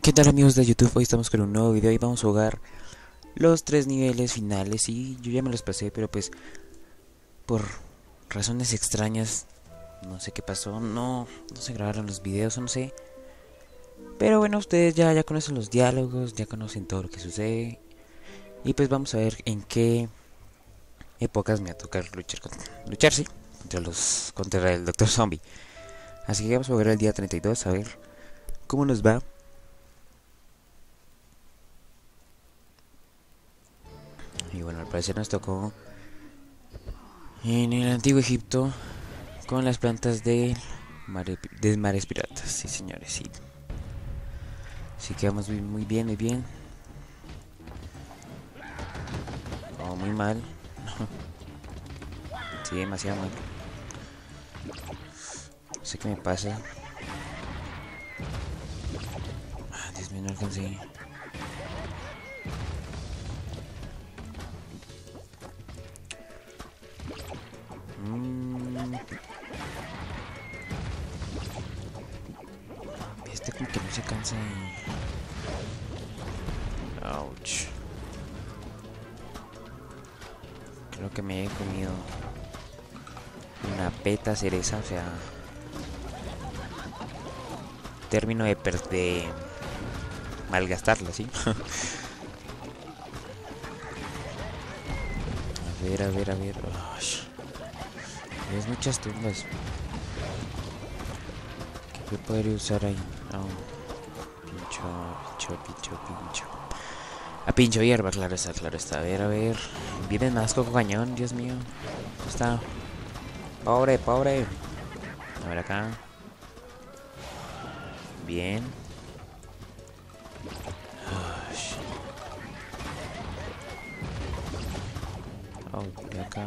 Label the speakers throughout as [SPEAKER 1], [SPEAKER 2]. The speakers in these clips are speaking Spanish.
[SPEAKER 1] ¿Qué tal amigos de YouTube? Hoy estamos con un nuevo video y vamos a jugar los 3 niveles finales. Y yo ya me los pasé, pero pues por razones extrañas, no sé qué pasó, no se grabaron los videos o no sé. Pero bueno, ustedes ya conocen los diálogos, ya conocen todo lo que sucede. Y pues vamos a ver en qué épocas me va a tocar luchar, sí, contra el Doctor Zombie. Así que vamos a jugar el día 32 a ver cómo nos va. Y bueno, al parecer nos tocó en el antiguo Egipto con las plantas de mares piratas. Sí, señores, sí. Así que vamos muy bien, muy bien. Oh, muy mal. Sí, demasiado mal. No sé qué me pasa. Dios mío, no alcancé. Este como que no se cansa Ouch. Creo que me he comido una peta cereza, o sea, término de malgastarla, ¿sí? A ver. Es muchas tumbas. ¿Qué podría usar ahí? Pincho. A pincho hierba, claro está. A ver. Viene más coco cañón, Dios mío. ¿Dónde está? Pobre. A ver acá. Bien. Oh, de acá.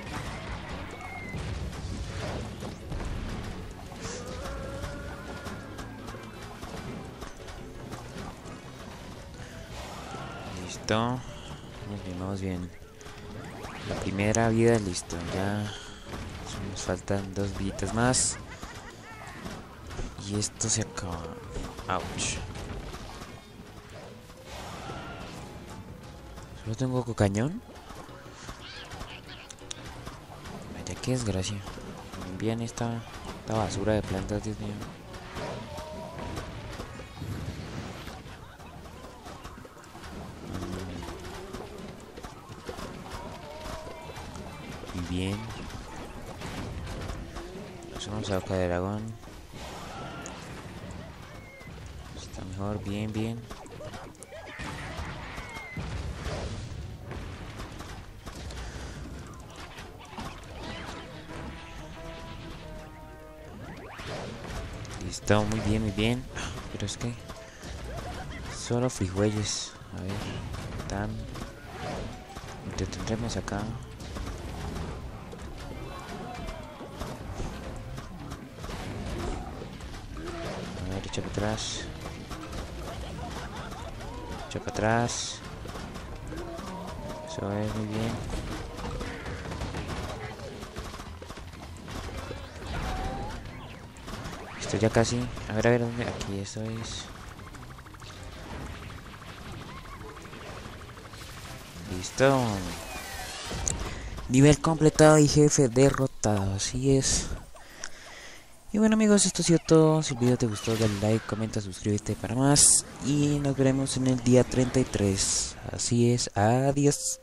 [SPEAKER 1] Listo. Vamos bien. La primera vida, listo. Ya nos faltan 2 vidas más. Y esto se acaba. Ouch. Solo tengo cocañón. Vaya, qué desgracia. Bien esta basura de plantas, Dios mío. Muy bien. Vamos a boca de dragón. Está mejor, bien. Listo, muy bien. Pero es que solo frijuelles. A ver, te tendremos acá. A ver, echa para atrás. Eso es, muy bien. Esto ya casi. A ver, ¿dónde? Aquí, eso es. Listo. Nivel completado y jefe derrotado, así es. Y bueno amigos, esto ha sido todo. Si el video te gustó, dale like, comenta, suscríbete para más. Y nos veremos en el día 33. Así es, adiós.